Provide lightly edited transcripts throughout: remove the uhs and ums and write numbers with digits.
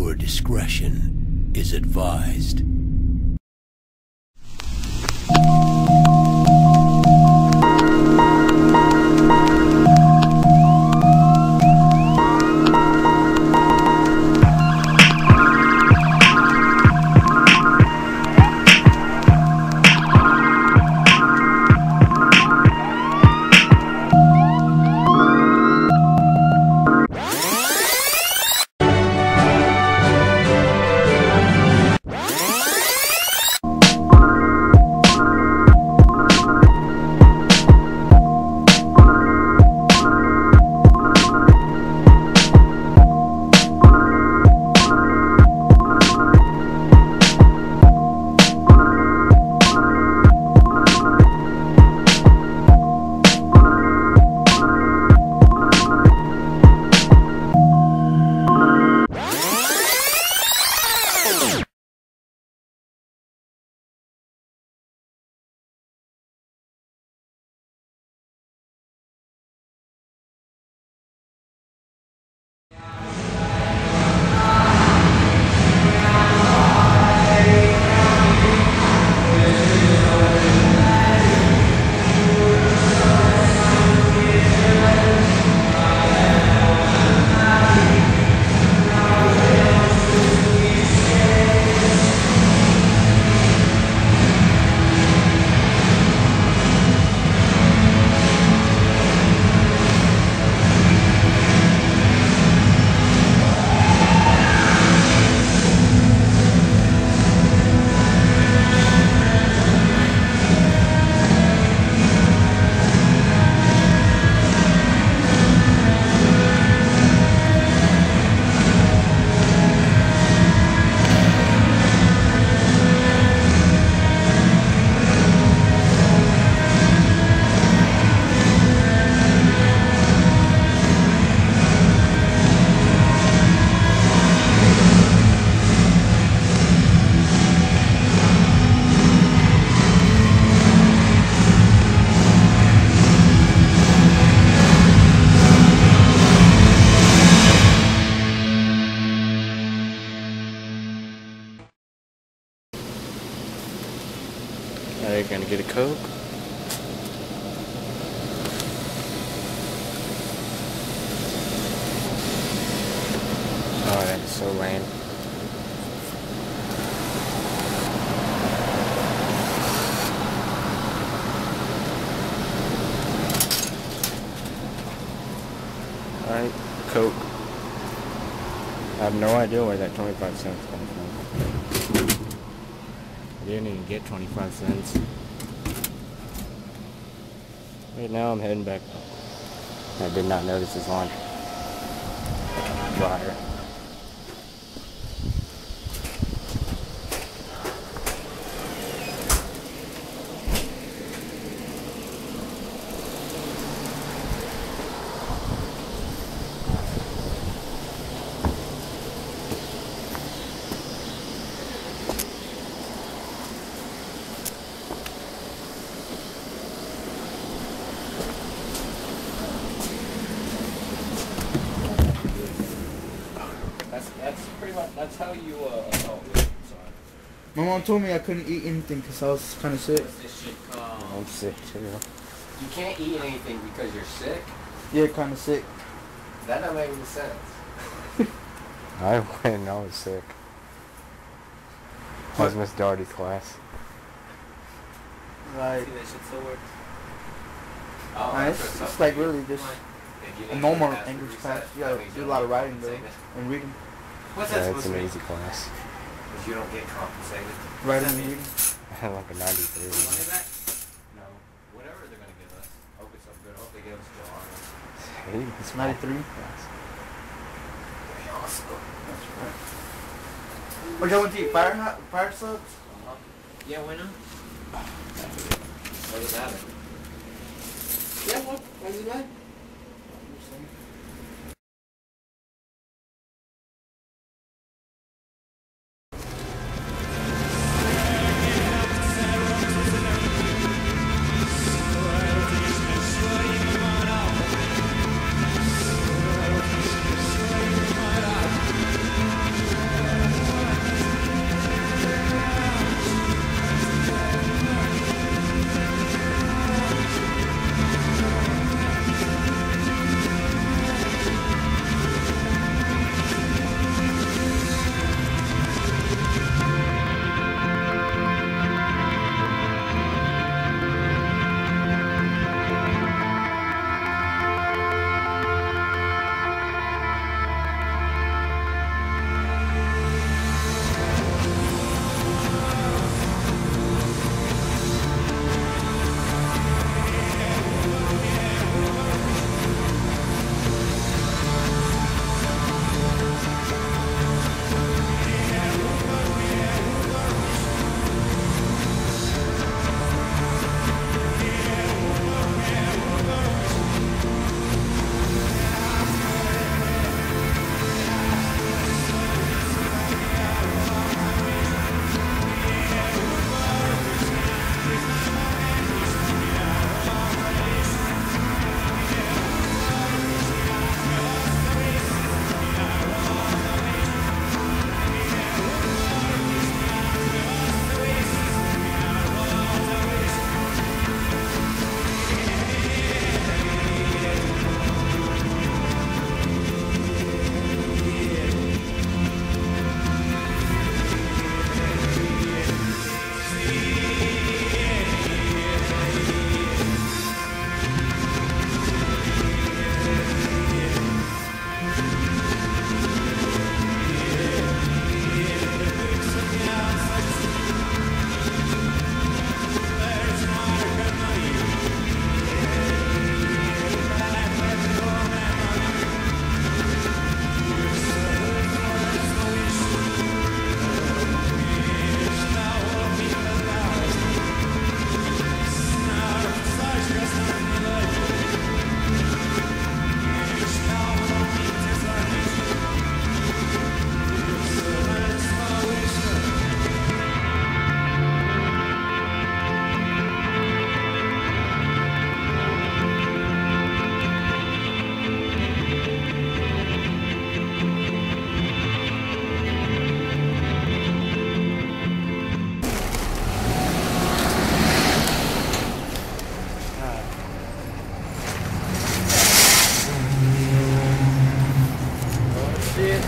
Viewer discretion is advised. Are you gonna get a Coke? Oh, that's so lame. Alright, Coke. I have no idea where that 25 cents comes from. I didn't even get 25 cents. Right now I'm heading back. I did not notice it's on fire. That's pretty much, that's how you, assault me. Sorry. My mom told me I couldn't eat anything because I was kind of sick. What's this shit called? I'm sick too. You can't eat anything because you're sick? Yeah, kind of sick. That don't make any sense. I went, I was sick. That was Miss Darty's class. Like, See, that shit still works. Oh, nice. It's like really just a normal English class. You gotta do a lot of writing though, and reading. What's that Yeah, supposed it's to an mean? easy class. Because you don't get compensated. Writing What's and that mean? reading. I had like a 93. Money back? No. Whatever they're gonna give us. Hope it's something good. Hope they give us Joe Arnold. Hey, it's 93. Yes. Awesome. That's right. What y'all want to eat? Fire subs? Yeah, why not? What does that mean? Yeah, what? Why is it bad?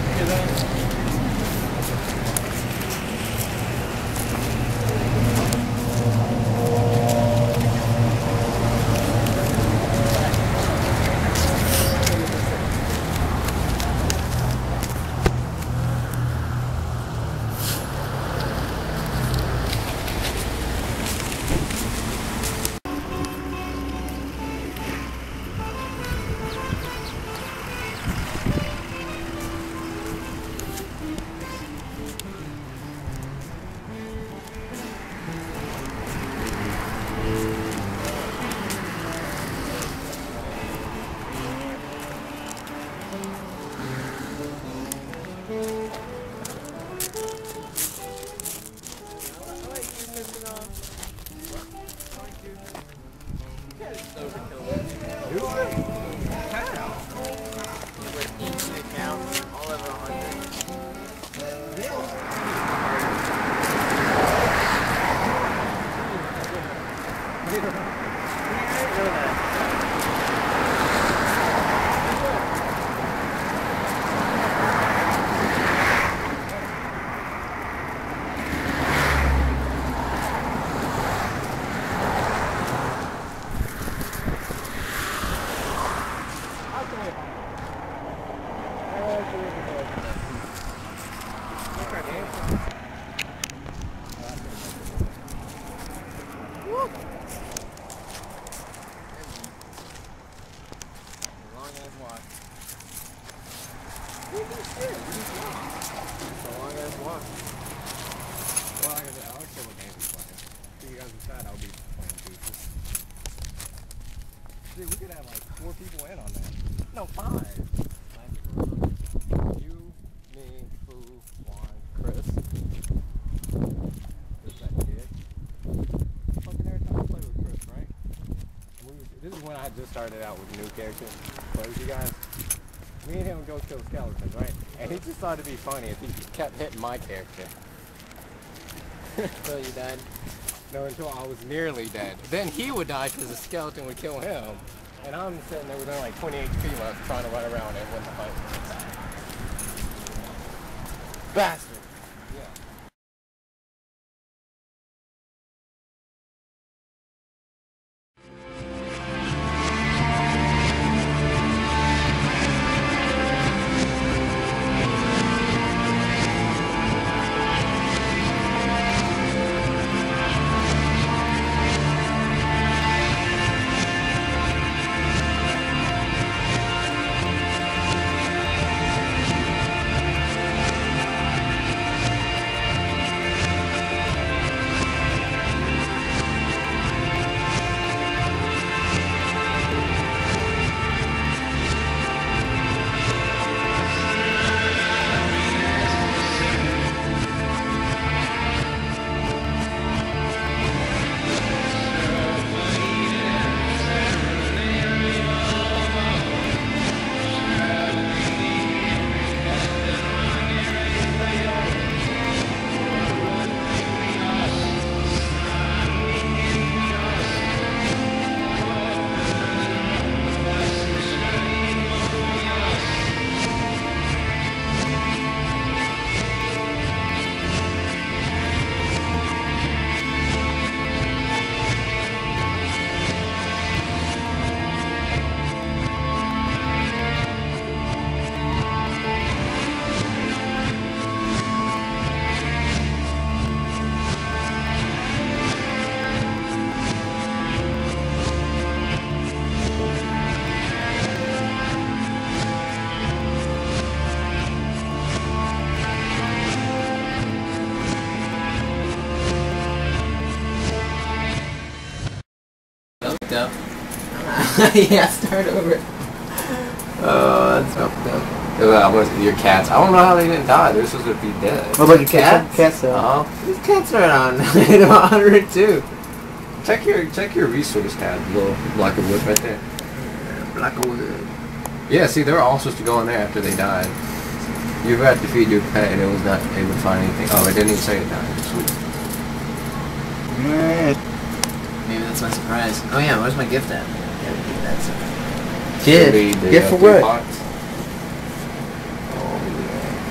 Dude, we could have like 4 people in on that. No, 5. You, me, Phu, Juan, Chris. There's that kid. Fucking every time I play with Chris, right? This is when I just started out with a new character. Play with you guys. Me and him would go kill skeletons, right? And he just thought it'd be funny if he kept hitting my character. Until you died. No, until I was nearly dead. Then he would die because the skeleton would kill him. And I'm sitting there with only like 20 HP left trying to run around and win the fight. Bastard! Yeah. Up. Yeah, start over. Oh, that's fucked up. Your cats. I don't know how they didn't die. They're supposed to be dead. What about your cats? Cats though. Oh, these cats are on 102. Check your resource tab, little block of wood right there. Block of wood. Yeah, see, they're all supposed to go in there after they died. You had to feed your pet and it was not able to find anything. Oh, it didn't even say it died. Sweet. Maybe that's my surprise. Oh yeah, where's my gift at? Gift? Gift for what? Oh, yeah.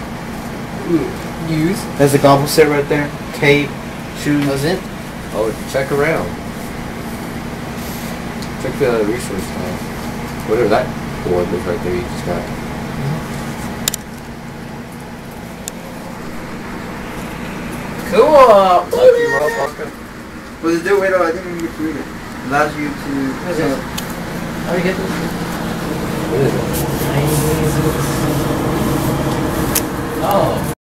Use. There's a gobble set right there. Tape, shoes. That's it. Oh, check around. Check the resource file. Whatever that board was right there you just got. Cool. Well, the wait, I think we can get to read it. Allows you to. What is this? How do you get this? What is it? Oh.